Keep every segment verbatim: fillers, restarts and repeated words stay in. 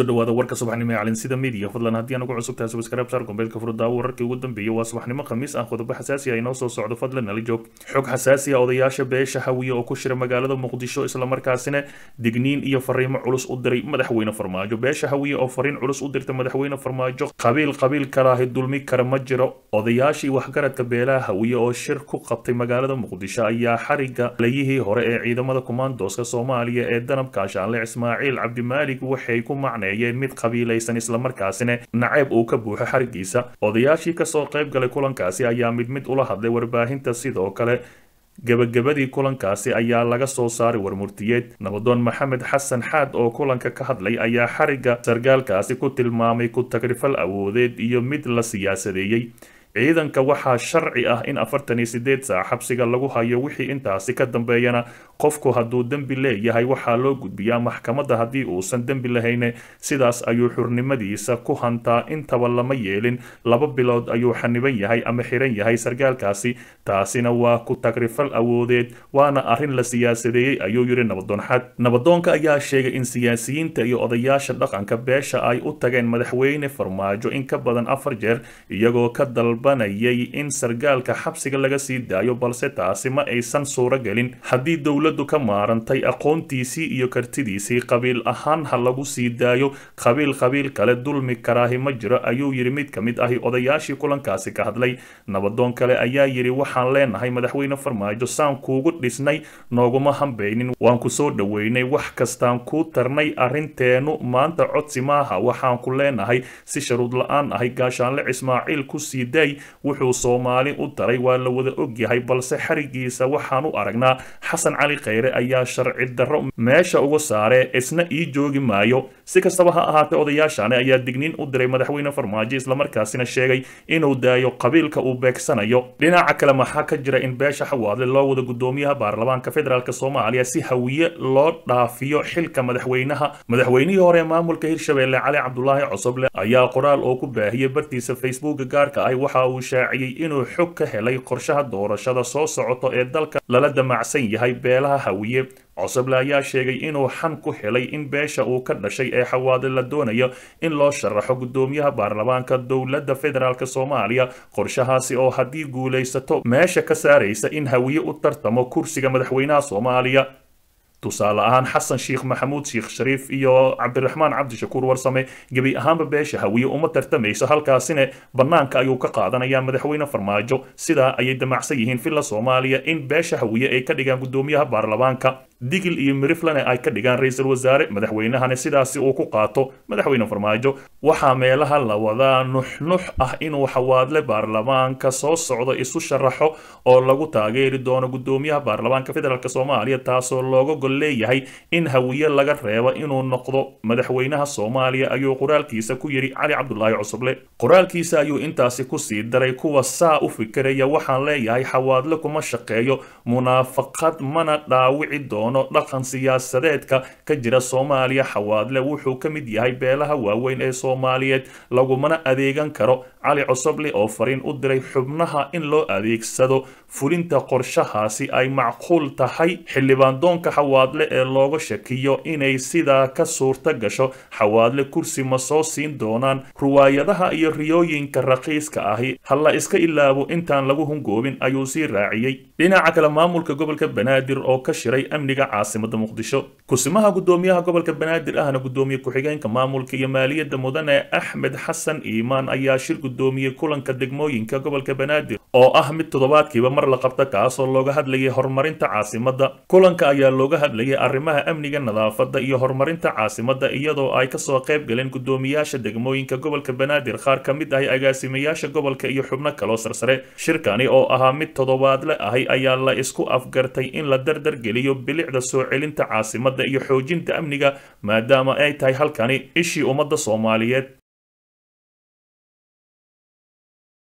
kusoo dhawaada warka subaxnimo ee calansida media fadlan haddii aan ugu cusub tahay subscribe saar gombeelka furdaa wararkii ugu dambeeyay waa subaxnimo khamiis ah qodobo xasaasi ah inoo soo socdo fadlan nala joog xog xasaasi ah odayaasha beesha hawiye oo ku shira magaalada muqdisho isla markaasina digniin iyo fariimo culus u diray madaxweyne farmaajo beesha hawiye oo fariin culus u dirtay madaxweyne farmaajo qabiil qabiil kalaahi dulmi kara ma jiro odayaashii waxgaradka beelaha hawiye oo shir ku qabtay magaalada muqdisho ayaa xariga layihii hore ee ciidamada kumaandooska soomaaliya ee danabka ashaanle ismaaciil cabdimaalig waxay ku macneeyeen mid qabiilaysan isla markaasina nacayb uu ka buuxo xarigiisa odayaashii kasoo qayb galay kulankaasi ayaa mid mid ula hadlay warbaahinta sidoo kale gabagabadii kulankaasi ayaa laga soo saaray warmurtiyeed nabadoon maxamed xasan xaad oo kulanka ka hadlay ayaa xariga sargaalkaasi ku tilmaamay ku tagrifal awoodeed iyo mid la siyaasadeeyey ciidanka waxaa sharci ah in afartan iyo sideed saac xabsiga lagu hayo wixii intaasi ka dambeeyana qofku hadduu dembi leeyahay waxaa loo gudbiyaa maxkamadda haddii uusan dembi lahayn sidaas ayuu xurnimadiisa ku hantaa intaba lama yeelin laba bilood ayuu xaniban yahay ama xiran yahay sargaalkaasi taasina waa ku tagrifal awoodeed waana arrin la siyaasadeeyey ayuu yidhi nabadoon xaad nabadoonka ayaa sheegay in siyaasiyiinta iyo odayaasha dhaqanka beesha ay u tageen madaxweyne farmaajo in ka badan afar jeer iyagoo ka dal banayay in sargaalka xabsiga laga sii daayo balse taasi ma aysan suuro gelin haddii dowladdu ka maarantay aqoontiisii iyo kartidiisii qabiil ahaan ha lagu sii daayo qabiil qabiil kale dulmi karaahi ma jiro ayuu yidhi mid ka mid ahi odayaashii kulankaasi ka hadlay nabadoon kale ayaa yidhi waxaan leenahay madaxweyne farmaajo saan kuugu dhisnay nooguma hambaynin waan ku soo dhoweynay wax kastaan kuu tarnay arrinteenu maanta codsi maaha waxaan ku leenahay si sharuud la-aan ahay gaashaanle ismaaciil ku sii daay wuxuu soomaali u daray waa la wada ogyahay balse xarigiisa waxaan u aragnaa xasan cali kheyre ayaa sharci darro meesha uga saaree isna ii joogi maayo si kastaba ha ahaatee odayaashani ayaa digniin u diray madaxweyne farmaajo islamarkaasina sheegay inuu daayo qabiilka uu beegsanayo dhinaca kale maxaa ka jira in beesha xawaadle loo wada gudoomiyaha baarlamaanka federaalk soomaaliya si hawiye loo dhaafiyo xilka madaxweynaha madaxweynihii hore maamulka hirshabelle cali cabdulaahi cosoble ayaa qoraal oo ku baahiyey bartiisa facebooka gaarka ah waxa uu shaaciyey inuu xog ka helay qorshaha doorashada soo socoto ee dalka lala damacsan yahay beelaha hawiye cosoble ayaa sheegay inuu xan ku helay in beesha uu ka dhashay ee xawaadle la doonayo in loo sharaxo gudoomiyaha baarlamaanka dowladda federaalk soomaaliya qorshahaasi oo haddii guulaysato meesha ka saaraysa in hawiye u tartamo kursiga madaxweynaha soomaaliya tusaale ahaan xasan sheekh maxamuud sheekh shariif iyo cabdiraxmaan cabdishakuur warsame gebi ahaanba beesha hawiye uma tartamayso halkaasina bannaanka ayuu ka qaadanayaa madaxweyne farmaajo sidaa ayay damacsan yihiin villa soomaaliya in beesha hawiye ay ka dhigaan gudoomiyaha baarlamaanka digil iyo miriflane ay ka dhigaan ra-iisul wasaare madaxweynahana sidaasi uu ku qaato madaxweyne farmaajo waxaa meelaha la wadaa nuxnux ah inuu xawaadle baarlamaanka soo socdo isu sharaxo oo lagu taageeri doono gudoomiyaha baarlamaanka federaalk soomaaliya taasoo looga gol leeyahay in hawiye laga reebo inuu noqdo madaxweynaha soomaaliya ayuu qoraalkiisa ku yidhi cali cabdulaahi cusuble qoraalkiisa ayuu intaasi kusii daray kuwa saa u fikiraya waxaan leeyahay xawaadle kuma shaqeeyo munaafaqad mana dhaawici doono dhaqan siyaasadeedka ka jira soomaaliya xawaadle wuxuu ka mid yahay beelaha waaweyn ee soomaaliyeed lagumana adeegan karo cali cosoble oo fariin u diray xubnaha in loo adeegsado fulinta qorshahaasi ay macquul tahay xildhibaandoonka xawaadle ee looga shakiyo inay sidaa ka suurta gasho xawaadle kursi ma soo siin doonaan ruwaayadaha iyo riyooyinka raqiiska ahi ha la iska ilaabo intaan lagu hungoobin ayuu sii raaciyey dhinaca kale maamulka gobolka banaadir oo ka shiray amniga caasimada muqdisho kusimaha gudoomiyaha gobolka banaadir ahna gudoomiye ku-xigeenka maamulka iyo maaliyadda mudane axmed xasan iimaan ayaa shir gudoomiyey kulanka degmooyinka gobolka banaadir oo ah mid toddobaadkiiba mar la qabta kaasoo looga hadlayay horumarinta caasimada kulanka ayaa looga hadlayay arrimaha amniga nadaafada iyo horumarinta caasimada iyadoo ay kasoo qayb galeen gudoomiyaasha degmooyinka gobolka banaadir qaar ka mid ahi agaasimayaasha gobolka iyo xubno kaloo sarsare shirkani oo ahaa mid toddobaadle ahi ayaa la isku afgartay in la dardar geliyo bilicda soo celinta caasimada iyo xoojinta amniga maadaama ay tahay halkani ishii ummadda soomaaliyeed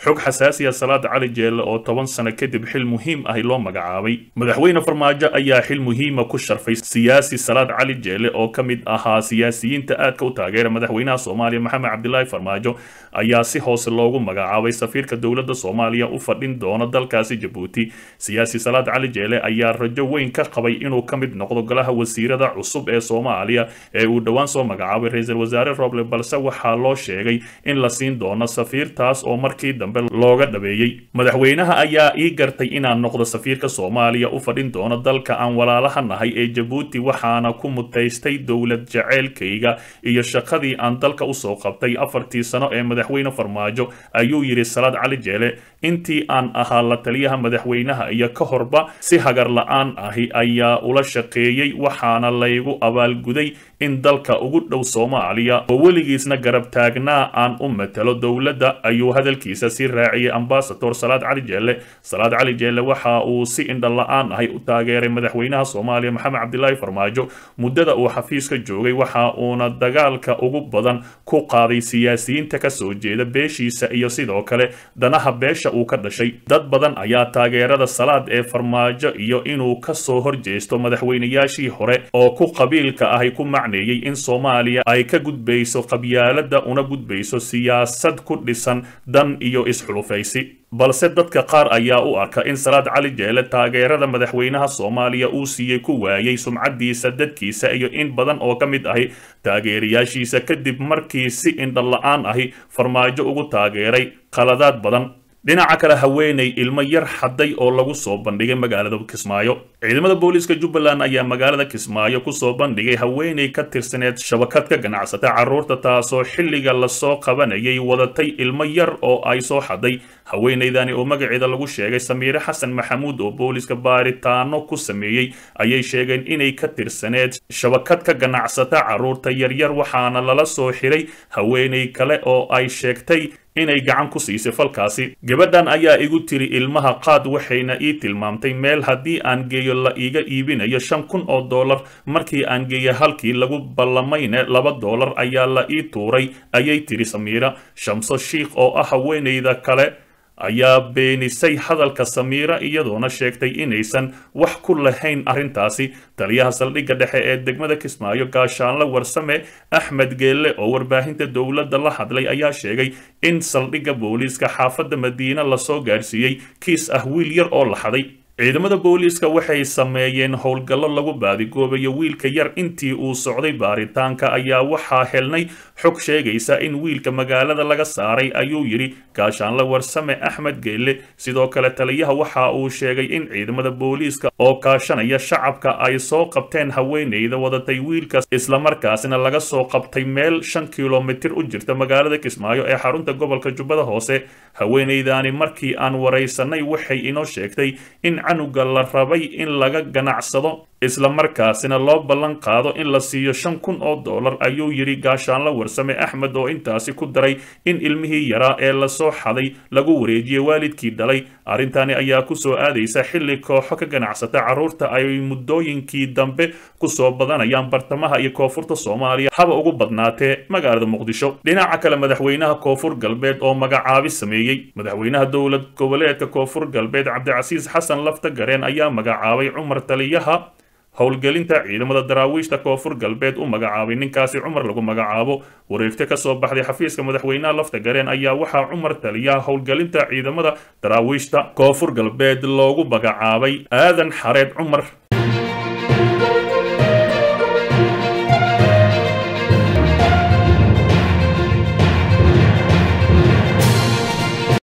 xog xasaasi ah salaad cali jeelle oo toban sano kadib xil muhiim ah loo magacaabay madaxweyne farmaajo ayaa xil muhiima ku sharfay siyaasi salaad cali jeelle oo ka mid ahaa siyaasiyiinta aadka u taageera madaxweynaha soomaaliya maxamed cabdilaahi farmaajo ayaa si hoose loogu magacaabay safiirka dowladda soomaaliya u fadhin doona dalkaasi jabuuti siyaasi salaad cali jeelle ayaa rajo weyn ka qabay inuu ka mid noqdo golaha wasiirada cusub ee soomaaliya ee uu dhowaan soo magacaabay ra-iisul wasaare roble balse waxaa loo sheegay in la siin doono safiirtaas oo markii dambe looga dhabeeyey madaxweynaha ayaa ii gartay inaan noqdo safiirka soomaaliya u fadhin doono dalka aan walaalaha nahay ee jabuuti waxaana ku mutaystay dowlad jaceylkayga iyo shaqadii aan dalka usoo qabtay afartii sano ee madaxweyne farmaajo ayuu yidhi salaad cali jeelle intii aan ahaa la taliyaha madaxweynaha iyo ka horba si hagar la-aan ahi ayaa ula shaqeeyey waxaana laygu abaalguday in dalka ugu dhow soomaaliya oo weligiisna garab taagnaa aan u matalo dowladda ayuu hadalkiisa sii raaciyay ambasador salaad cali jeelle salaad cali jeelle waxa uu si indha la-aan ahay u taageeray madaxweynaha soomaaliya maxamed cabdilaahi farmaajo muddada uu xafiiska joogay waxa uuna dagaalka ugu badan ku qaaday siyaasiyiinta ka soo jeeda beeshiisa iyo sidoo kale danaha beesha uu ka dhashay dad badan ayaa taageerada salaad ee farmaajo iyo inuu ka soo horjeesto madaxweynayaashii hore oo ku qabiilka ahay ku macneeyey in soomaaliya ay ka gudbayso qabyaalada una gudbayso siyaasad ku dhisan dan iyo isxulufaysi balse dadka qaar ayaa u arka in salaad cali jeelle taageerada madaxweynaha soomaaliya uu siiyey ku waayay sumcadiisa dadkiisa iyo in badan oo ka mid ahi taageerayaashiisa kadib markii si indha la-aan ahi farmaajo ugu taageeray qaladaad badan dhinaca kale haweeney ilmo yar xaday oo lagu soo bandhigay magaalada Kismaayo ciidamada booliiska Jubbaland ayaa magaalada Kismaayo ku soo bandhigay haweeney ka tirsaneed shabakad ka ganacsata carruurta taasoo xilliga la soo qabanayay wadatay ilmo yar oo ay soo xaday haweeneydani oo magaceeda lagu sheegay Samiire Xasan Maxamuud oo booliiska baaritaano ku sameeyay ayay sheegeen inay ka tirsaneed shabakad ka ganacsata carruurta yaryar waxaana lala soo xiray haweeney kale oo ay sheegtay inay gacan ku siisay falkaasi gabadhan ayaa igu tiri ilmaha qaad waxayna ii tilmaamtay meel haddii aan geeyo la iiga iibinayo shan kun oo dollar markii aan geeyo halkii lagu ballamayne laba dollar ayaa la ii tuuray ayay tiri Samiira Shamso Sheikh oo ah haweeneyda kale ayaa beenisay hadalka Samiira iyadoona sheegtay inaysan wax ku lahayn arrintaasi taliyaha saldhigga dhexe ee degmada Kismaayo gaashaanle warsame Axmed Geelle oo warbaahinta dowladda la hadlay ayaa sheegay in saldhigga booliiska xaafadda Madiina la soo gaarsiiyay kiis ah wiil yar oo la xaday ciidamada booliiska waxay sameeyeen howlgallo lagu baadigoobayo wiilka yar intii uu socday baaritaanka ayaa waxaa helnay xog sheegaysa in wiilka magaalada laga saaray ayuu yiri gaashaanle warsame Axmed Geelle sidoo kale taliyaha waxa uu sheegay in ciidamada booliiska oo kaashanaya shacabka ay soo qabteen haweeneyda wadatay wiilkaas isla markaasna laga soo qabtay meel shan kiiloomitir u jirta magaalada Kismaayo ee xarunta gobolka Jubbada Hoose haweeneydani markii aan wareysanay waxay inoo sheegtay in canuga la rabay in laga ganacsado isla markaasina loo ballan qaado in la siiyo shan kun oo dollar ayuu yiri gaashaanle warsame Axmed oo intaasi ku daray in ilmihii yaraa ee la soo xaday lagu wareejiyay waalidkii dhalay arrintani ayaa ku soo aadaysa xilli kooxo ka ganacsata carruurta ay muddooyinkii dambe ku soo badanayaan bartamaha iyo koonfurta Soomaaliya haba ugu badnaatee magaalada Muqdisho dhinaca kale madaxweynaha koonfur galbeed oo magacaabis sameeyay madaxweynaha dowlad goboleedka koonfur galbeed Cabdicasiis Xasan Lafta Gareen ayaa magacaabay Cumar taliyaha howlgelinta ciidamada daraawiishta koonfur galbeed u magacaabay ninkaasi Cumar lagu magacaabo wareegta ka soo baxday xafiiska madaxweynaha Lafta Gareen ayaa waxa Cumar taliyaha howlgelinta ciidamada daraawiishta koonfur galbeed loogu magacaabay Aadan Xareed Cumar